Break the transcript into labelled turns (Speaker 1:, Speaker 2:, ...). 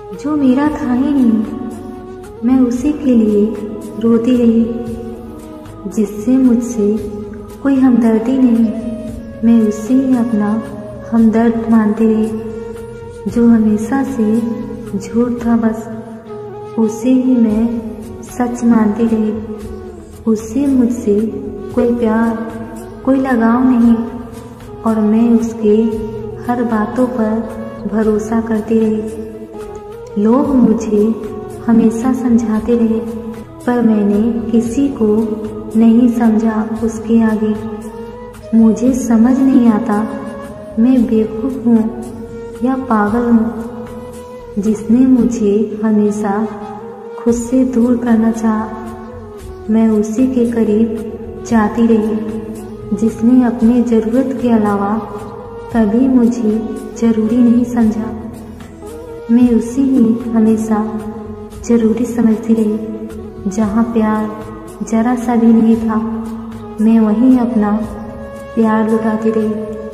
Speaker 1: जो मेरा था ही नहीं, मैं उसी के लिए रोती रही। जिससे मुझसे कोई हमदर्दी नहीं, मैं उसे ही अपना हमदर्द मानती रही। जो हमेशा से झूठ था बस, उसे ही मैं सच मानती रही। उससे मुझसे कोई प्यार, कोई लगाव नहीं, और मैं उसके हर बातों पर भरोसा करती रही। लोग मुझे हमेशा समझाते रहे, पर मैंने किसी को नहीं समझा उसके आगे। मुझे समझ नहीं आता मैं बेवकूफ़ हूँ या पागल हूँ। जिसने मुझे हमेशा खुद से दूर करना चाहा, मैं उसी के करीब जाती रही। जिसने अपने ज़रूरत के अलावा कभी मुझे ज़रूरी नहीं समझा, मैं उसी ही हमेशा ज़रूरी समझती रही। जहाँ प्यार ज़रा सा भी नहीं था, मैं वहीं अपना प्यार लुटाती रही।